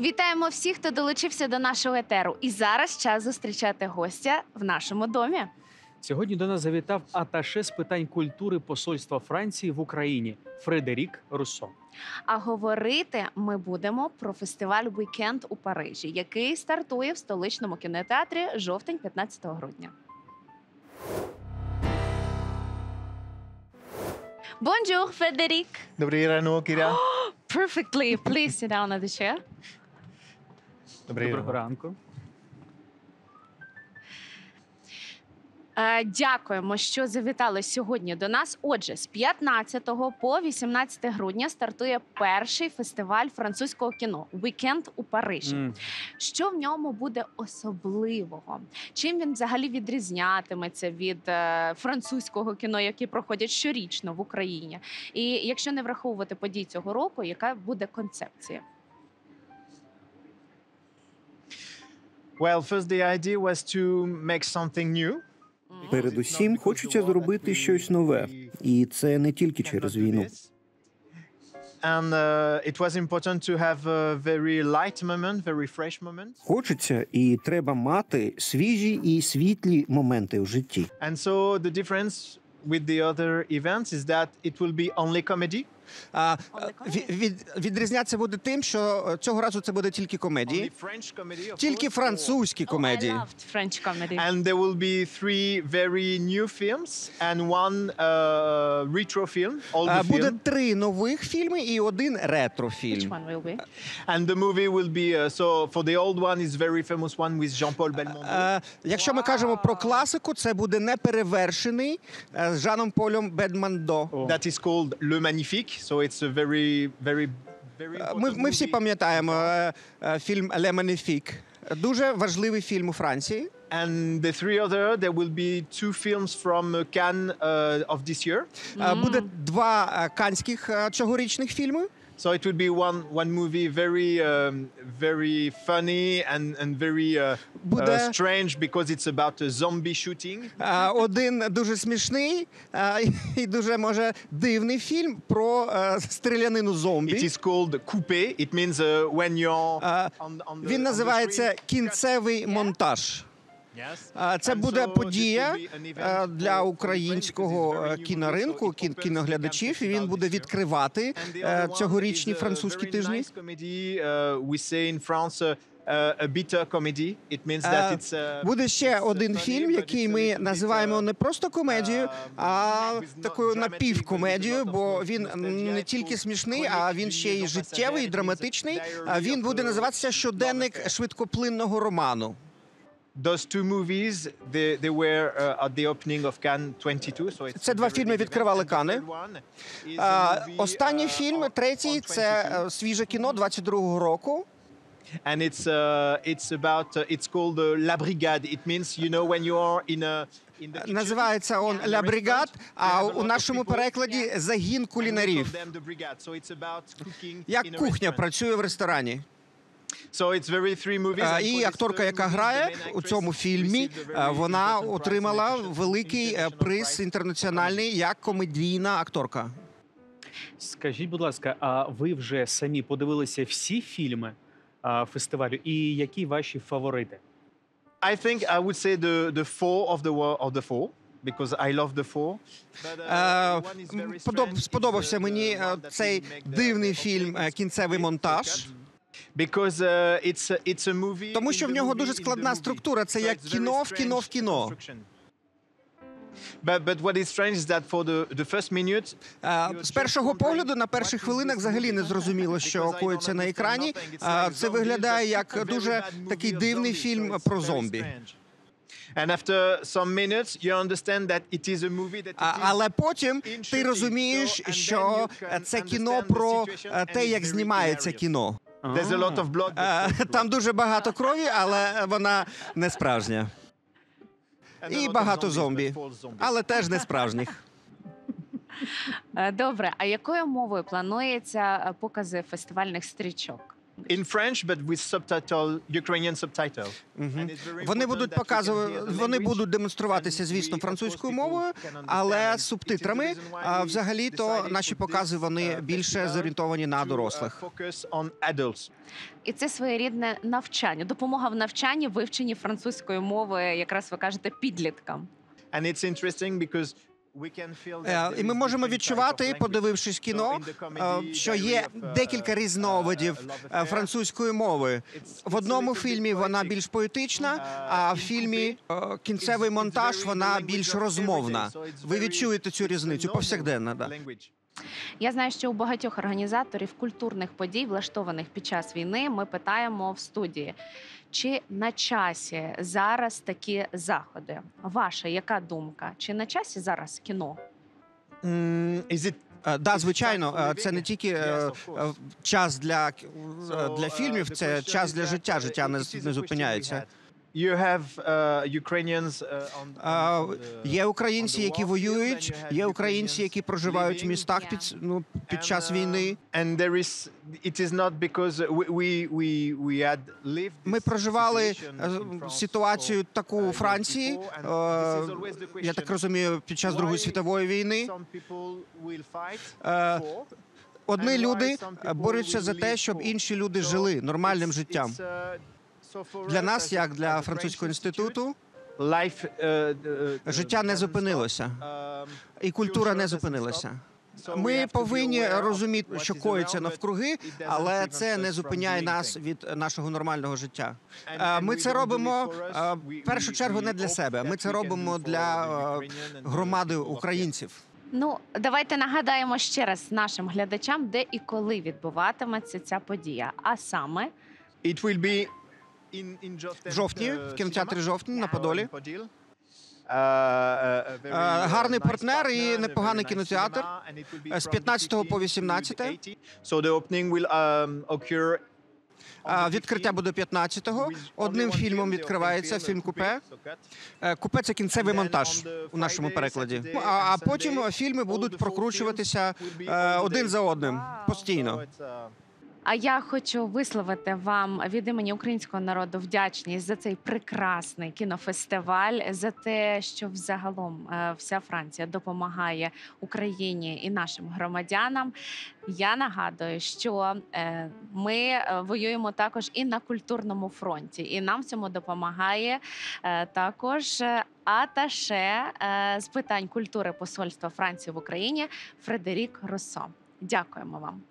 Вітаємо всіх, хто долучився до нашого етеру. І зараз час зустрічати гостя в нашому домі. Сьогодні до нас завітав аташе з питань культури посольства Франції в Україні Фредерік Руссо. А говорити ми будемо про фестиваль «Вікенд» у Парижі, який стартує в столичному кінотеатрі жовтень 15 грудня. Bonjour, Frédéric. Dobrý ráno, Kira. Perfectly. Please sit down at the chair. Доброго ранку. Дякуємо, що завітали сьогодні до нас. Отже, з 15 по 18 грудня стартує перший фестиваль французького кіно «Вікенд» у Парижі. Що в ньому буде особливого? Чим він взагалі відрізнятиметься від французького кіно, які проходять щорічно в Україні? І якщо не враховувати подій цього року, яка буде концепція? Well, first the idea was to make something new. Передусім, хочеться зробити щось нове. І це не тільки через війну. And it was important to have a very light moment, very fresh moment. Хочеться і треба мати свіжі і світлі моменти в житті. And so the difference with the other events is that it will be only comedy. Відрізнятися буде тим, що цього разу це буде тільки комедії. Only French comedy, of Тільки course. французькі комедії. I loved French comedy. And there will be 3 very new films and 1 retro film, old Буде film. 3 нових фільми і 1 Which ретро-фільм. one will be? And the movie will be so for the old one is very famous one with Jean-Paul Belmondo. Якщо ми кажемо про класику, це буде неперевершений з Жаном Полем Бельмондо. That is called Le Magnifique. So it's a very important Ми всі movie. пам'ятаємо фільм «Le Magnifique». Дуже важливий фільм у Франції. And the 3 other, there will be 2 films from Cannes of this year. Буде 2 канських цьогорічних фільми. So it would be one movie very funny and very Буде- strange because it's about a zombie shooting. Один дуже смішний і дуже, може, дивний фільм про стрілянину It зомбі. is called Coupé. It means when you're on the Він називається «Кінцевий монтаж». Це буде подія для українського кіноринку, кіноглядачів, і він буде відкривати цьогорічні французькі тижні. Буде ще один фільм, який ми називаємо не просто комедією, а такою напівкомедією, бо він не тільки смішний, а він ще й життєвий, і драматичний. Він буде називатися «Щоденник швидкоплинного роману». Those 2 movies, they were at the opening of Cannes 22, so it's Це 2 фільми відкривали Кани. Останній фільм, третій, це свіже кіно 22-го року. And it's called La Brigade. It means, you know, when you are in the kitchen, Називається он «Ля Бригад», а у нашому перекладі «Загін кулінарів». Як кухня працює в ресторані. So it's very 3 movies. І акторка, яка грає у цьому фільмі, вона отримала великий приз інтернаціональний як комедійна акторка. Скажіть, будь ласка, а ви вже самі подивилися всі фільми фестивалю? І які ваші фаворити? I think I would say the 4 of the 4. Because I love the 4. Сподобався мені цей дивний фільм «Кінцевий монтаж». Because it's a movie. Тому що в нього дуже складна структура. Це як кіно в кіно в кіно. But what is strange is that for the first minute, з першого погляду, на перших хвилинах взагалі не зрозуміло, що коїться на екрані. Це виглядає як дуже такий дивний фільм про зомбі. And after some minutes, you understand that it is a movie that Але потім ти розумієш, що це кіно про те, як знімається кіно. There's a lot of blood. Там дуже багато крові, але вона не справжня. І багато зомбі, але теж не справжніх. Добре, а якою мовою планується покази фестивальних стрічок? in French, but with Ukrainian subtitles. Вони будуть вони будуть демонструватися, звісно, французькою мовою, але з субтитрами. А взагалі-то наші покази вони більше зорієнтовані на дорослих. І це своєрідне навчання, допомога в навчанні, вивченні французької мови, якраз ви кажете, підліткам. І ми можемо відчувати, подивившись кіно, що є декілька різновидів французької мови. В одному фільмі вона більш поетична, а в фільмі кінцевий монтаж вона більш розмовна. Ви відчуєте цю різницю повсякденно. Да. Я знаю, що у багатьох організаторів культурних подій, влаштованих під час війни, ми питаємо в студії, чи на часі зараз такі заходи? Ваша яка думка? Чи на часі зараз кіно? Да, звичайно, це не тільки час для фільмів, це час для життя. Життя не зупиняється. Є українці, які воюють, є українці, які проживають в містах під час війни. Ми проживали ситуацію таку у Франції, я так розумію, під час Другої світової війни. Одні люди борються за те, щоб інші люди жили нормальним життям. Для нас, як для французького інституту, життя не зупинилося, і культура не зупинилася. Ми повинні розуміти, що коїться навкруги, але це не зупиняє нас від нашого нормального життя. Ми це робимо, в першу чергу, не для себе. Ми це робимо для громади українців. Ну, давайте нагадаємо ще раз нашим глядачам, де і коли відбуватиметься ця подія. А саме? В жовтні, в кінотеатрі «Жовтні» на Подолі. Гарний партнер і непоганий кінотеатр. З 15 по 18. Відкриття буде 15-го. Одним фільмом відкривається фільм «Купе». «Купе» – це кінцевий монтаж у нашому перекладі. А потім фільми будуть прокручуватися один за одним постійно. А я хочу висловити вам від імені українського народу вдячність за цей прекрасний кінофестиваль, за те, що взагалом вся Франція допомагає Україні і нашим громадянам. Я нагадую, що ми воюємо також і на культурному фронті, і нам в цьому допомагає також аташе з питань культури посольства Франції в Україні Фредерік Руссо. Дякуємо вам.